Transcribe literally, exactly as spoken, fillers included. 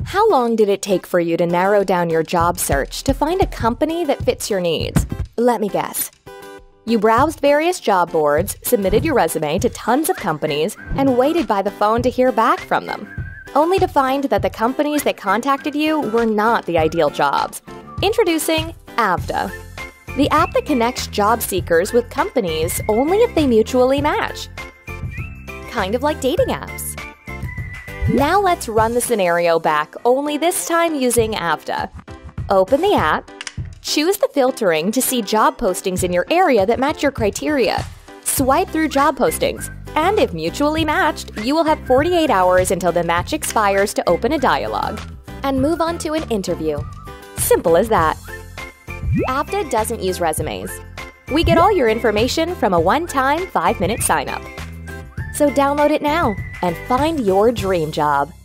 How long did it take for you to narrow down your job search to find a company that fits your needs? Let me guess. You browsed various job boards, submitted your resume to tons of companies, and waited by the phone to hear back from them, only to find that the companies that contacted you were not the ideal jobs. Introducing Avda, the app that connects job seekers with companies only if they mutually match. Kind of like dating apps. Now let's run the scenario back, only this time using Avda. Open the app, choose the filtering to see job postings in your area that match your criteria. Swipe through job postings, and if mutually matched, you will have forty-eight hours until the match expires to open a dialogue. And move on to an interview. Simple as that. Avda doesn't use resumes. We get all your information from a one-time five minute sign-up. So download it now and find your dream job.